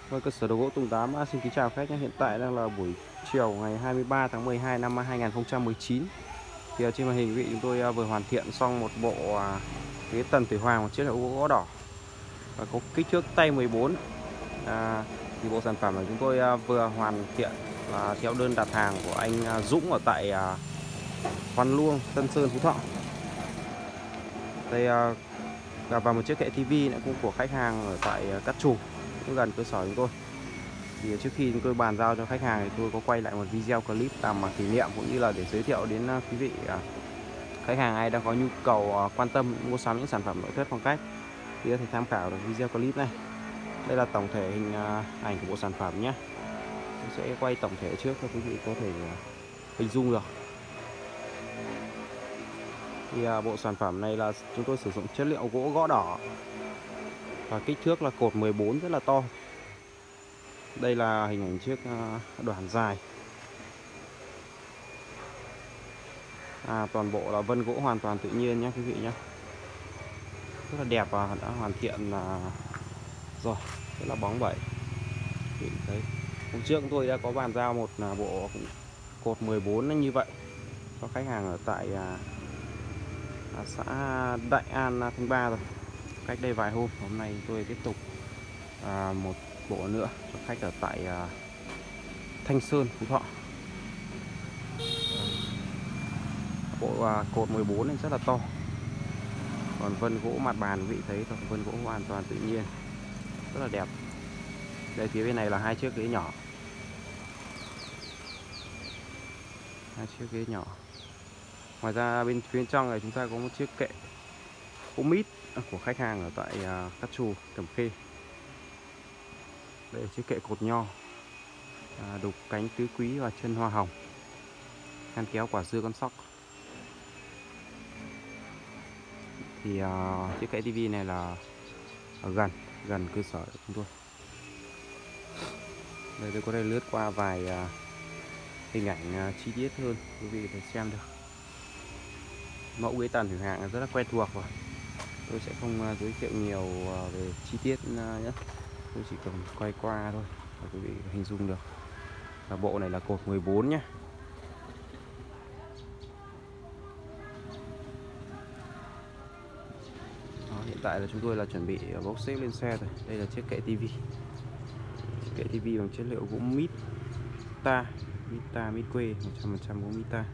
Vâng, cơ sở đồ gỗ Tùng Tám xin kính chào khách nhé. Hiện tại đang là buổi chiều ngày 23 tháng 12 năm 2019. Thì trên màn hình quý vị chúng tôi vừa hoàn thiện xong một bộ ghế tần thủy hoàng, một chiếc gỗ gỗ đỏ và có kích thước tay 14. Thì bộ sản phẩm của chúng tôi vừa hoàn thiện theo đơn đặt hàng của anh Dũng ở tại Hoan Luông, Tân Sơn, Phú Thọ. Đây và một chiếc kệ tivi nữa cũng của khách hàng ở tại Cát Trù, cũng gần cơ sở chúng tôi. Thì trước khi chúng tôi bàn giao cho khách hàng thì tôi có quay lại một video clip làm kỷ niệm cũng như là để giới thiệu đến quý vị khách hàng ai đang có nhu cầu quan tâm mua sắm những sản phẩm nội thất phong cách thì có thể tham khảo được video clip này. Đây là tổng thể hình ảnh của bộ sản phẩm nhé. Tôi sẽ quay tổng thể trước cho quý vị có thể hình dung được. Thì bộ sản phẩm này là chúng tôi sử dụng chất liệu gỗ gõ đỏ và kích thước là cột 14 rất là to. Đây là hình ảnh chiếc đoạn dài. Toàn bộ là vân gỗ hoàn toàn tự nhiên nhé quý vị nhé. Rất là đẹp và đã hoàn thiện rồi, rất là bóng bẩy. Đấy. Hôm trước chúng tôi đã có bàn giao một bộ cột 14 như vậy cho khách hàng ở tại xã Đại An, Thanh Ba rồi. Cách đây vài hôm, hôm nay tôi tiếp tục một bộ nữa cho khách ở tại Thanh Sơn, Phú Thọ. Bộ cột 14 này rất là to. Còn vân gỗ mặt bàn quý vị thấy thôi, vân gỗ hoàn toàn tự nhiên, rất là đẹp. Đây phía bên này là hai chiếc ghế nhỏ, hai chiếc ghế nhỏ. Ngoài ra bên phía trong này chúng ta có một chiếc kệ gỗ mít của khách hàng ở tại Cát Trù, Cẩm Khê. Đây là chiếc kệ cột nho, đục cánh tứ quý và chân hoa hồng, ngăn kéo quả dưa con sóc. Thì chiếc kệ tivi này là ở gần cơ sở của chúng tôi. Đây tôi có thể lướt qua vài hình ảnh chi tiết hơn quý vị có thể xem được. Mẫu ghế tần thủy hạng rất là quen thuộc rồi, tôi sẽ không giới thiệu nhiều về chi tiết nhé. Tôi chỉ cần quay qua thôi để quý vị hình dung được. Và bộ này là cột 14 nhé. Đó, hiện tại là chúng tôi là chuẩn bị bốc xếp lên xe rồi. Đây là chiếc kệ tivi, kệ tivi bằng chất liệu gỗ mít quê 100% gỗ mita.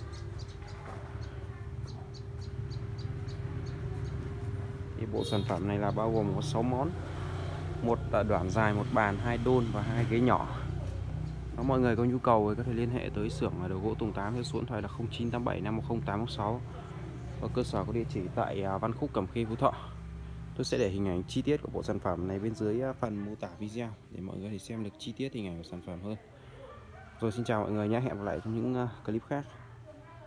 Thì bộ sản phẩm này là bao gồm có 6 món, một đoạn dài, một bàn, hai đôn và hai ghế nhỏ. Nếu mọi người có nhu cầu thì có thể liên hệ tới xưởng đồ gỗ Tùng Tám theo số điện thoại là 0987 510 816 và cơ sở có địa chỉ tại Văn Khúc, Cẩm Khê, Phú Thọ. Tôi sẽ để hình ảnh chi tiết của bộ sản phẩm này bên dưới phần mô tả video để mọi người có thể xem được chi tiết hình ảnh của sản phẩm hơn. Rồi xin chào mọi người nhé, hẹn gặp lại trong những clip khác.